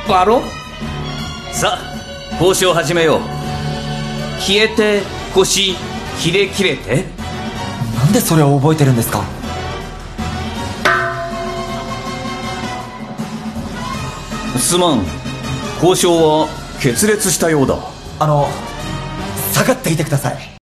バロン。 さあ交渉始めよう。消えて腰切れ切れて。 なんでそれを覚えてるんですか？ すまん、交渉は決裂したようだ。 下がっていてください。